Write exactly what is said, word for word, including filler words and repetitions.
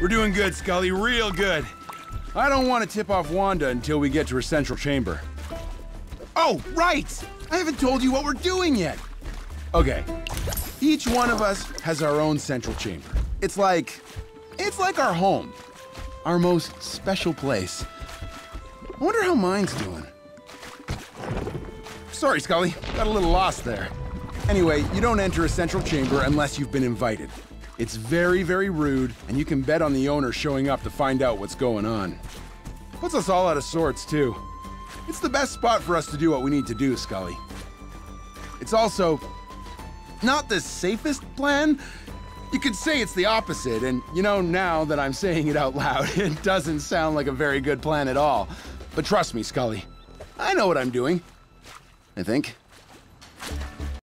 We're doing good, Skully, real good. I don't want to tip off Wanda until we get to her central chamber. Oh, right! I haven't told you what we're doing yet. Okay, each one of us has our own central chamber. It's like, it's like our home, our most special place. I wonder how mine's doing. Sorry, Skully, got a little lost there. Anyway, you don't enter a central chamber unless you've been invited. It's very, very rude, and you can bet on the owner showing up to find out what's going on. Puts us all out of sorts, too. It's the best spot for us to do what we need to do, Skully. It's also not the safest plan. You could say it's the opposite, and you know, now that I'm saying it out loud, it doesn't sound like a very good plan at all. But trust me, Skully, I know what I'm doing. I think.